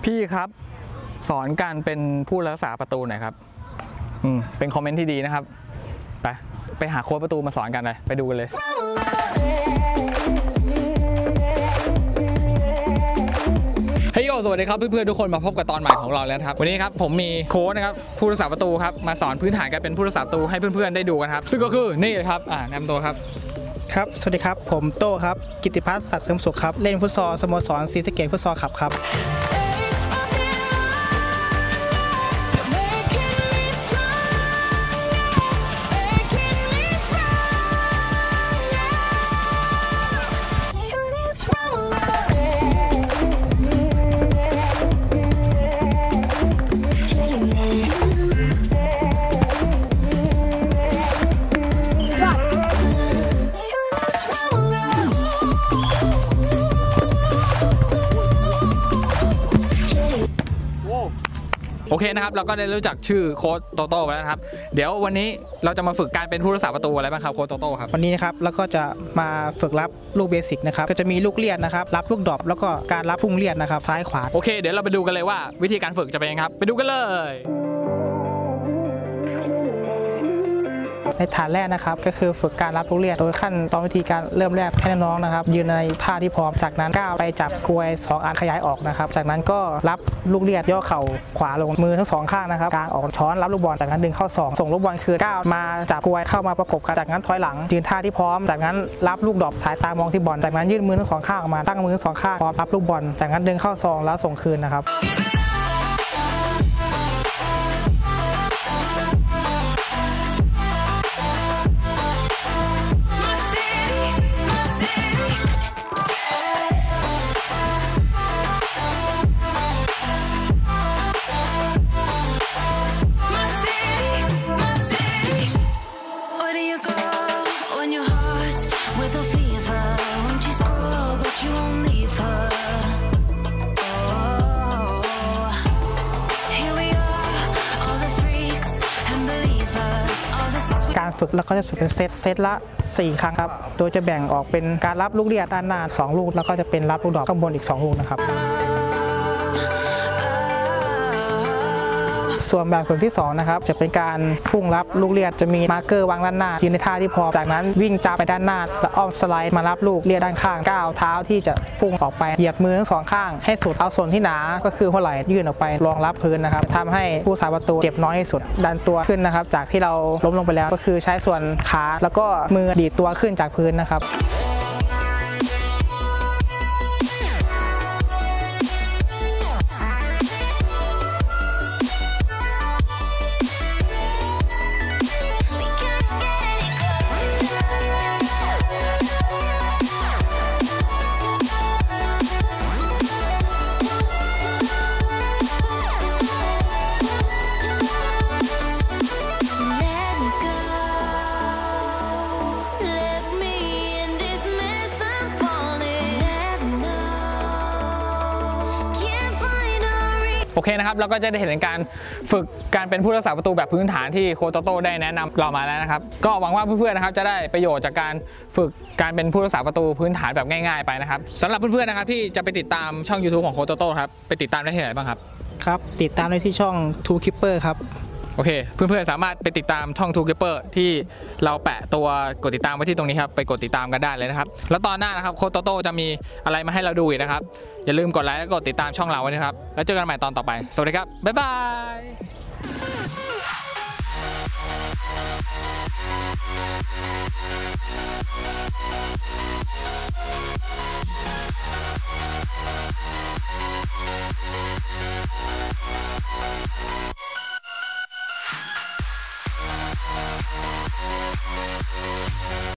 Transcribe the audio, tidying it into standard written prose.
พี่ครับสอนการเป็นผู้รักษาประตูหน่อยครับเป็นคอมเมนต์ที่ดีนะครับไปหาโค้ชประตูมาสอนกันเลยไปดูกันเลยเฮ้ยสวัสดีครับเพื่อนๆทุกคนมาพบกับตอนใหม่ของเราแล้วครับวันนี้ครับผมมีโค้ชนะครับผู้รักษาประตูครับมาสอนพื้นฐานการเป็นผู้รักษาประตูให้เพื่อนๆได้ดูกันครับซึ่งก็คือนี่เลยครับแนะนำตัวครับครับสวัสดีครับผมโต้ครับกิตติพัฒน์ศักดิ์เสริมสุขครับเล่นฟุตซอลสโมสรศรีสะเกษฟุตซอลครับโอเคนะครับเราก็ได้รู้จักชื่อโค้ชโตโต้ไปแล้วนะครับเดี๋ยววันนี้เราจะมาฝึกการเป็นผู้รักษาประตูอะไรบ้างครับโค้ชโตโต้ครับวันนี้นะครับแล้วก็จะมาฝึกรับลูกเบสิกนะครับก็จะมีลูกเลียดนะครับรับลูกดรอปแล้วก็การรับพุ่งเลียดนะครับซ้ายขวาโอเคเดี๋ยวเราไปดูกันเลยว่าวิธีการฝึกจะเป็นยังไงครับไปดูกันเลยในฐานแรกนะครับก็คือฝึกการรับลูกเลียดโดยขั้นตอนวิธีการเริ่มแรกให้น้องๆนะครับยืนในท่าที่พร้อมจากนั้นก้าวไปจับกลวย2 อันขยายออกนะครับจากนั้นก็รับลูกเลียดย่อเข่าขวาลงมือทั้ง2 ข้างนะครับกางออกช้อนรับลูกบอลจากนั้นดึงเข้า2ส่งลูกบอลคือก้าวมาจับกลวยเข้ามาประกบกันจากนั้นถอยหลังยืนท่าที่พร้อมจากนั้นรับลูกดอกสายตามองที่บอลจากนั้นยื่นมือทั้ง2 ข้างออกมาตั้งมือทั้ง2 ข้างพร้อมรับลูกบอลจากนั้นดึงเข้าซองแล้วส่งคืนนะครับการฝึกแล้วก็จะฝึกเป็นเซตละ4 ครั้งครับโดยจะแบ่งออกเป็นการรับลูกเลียดด้านหน้า2 ลูกแล้วก็จะเป็นรับลูกดอกข้างบนอีก2 ลูกนะครับส่วนแบบฝึกที่2นะครับจะเป็นการพุ่งรับลูกเลียดจะมีมาร์เกอร์วางด้านหน้ายืนในท่าที่พร้อมจากนั้นวิ่งจับไปด้านหน้าแล้วอ้อมสไลด์มารับลูกเลียดด้านข้างก้าวเท้าที่จะพุ่งออกไปเหยียบมือทั้ง2 ข้างให้สุดเอาส่วนที่หนาก็คือหัวไหล่ยื่นออกไปรองรับพื้นนะครับทำให้ผู้รักษาประตูเจ็บน้อยที่สุดดันตัวขึ้นนะครับจากที่เราล้มลงไปแล้วก็คือใช้ส่วนขาแล้วก็มือดีดตัวขึ้นจากพื้นนะครับโอเคนะครับเราก็จะได้เห็นการฝึกการเป็นผู้รักษาประตูแบบพื้นฐานที่โค้ชโตโต้ได้แนะนำเรามาแล้วนะครับก็หวังว่าเพื่อนๆนะครับจะได้ประโยชน์จากการฝึกการเป็นผู้รักษาประตูพื้นฐานแบบง่ายๆไปนะครับสำหรับเพื่อนๆนะครับที่จะไปติดตามช่อง YouTube ของโค้ชโตโต้ครับไปติดตามได้ที่ไหนบ้างครับครับติดตามได้ที่ช่อง Two Keeper ครับโอเคเพื่อนๆสามารถไปติดตามช่อง Two Keeper ที่เราแปะตัวกดติดตามไว้ที่ตรงนี้ครับไปกดติดตามกันได้เลยนะครับแล้วตอนหน้านะครับโค้ชโตโต้จะมีอะไรมาให้เราดูอีกนะครับอย่าลืมกดไลค์และกดติดตามช่องเราไว้นะครับแล้วเจอกันใหม่ตอนต่อไปสวัสดีครับบ๊ายบาย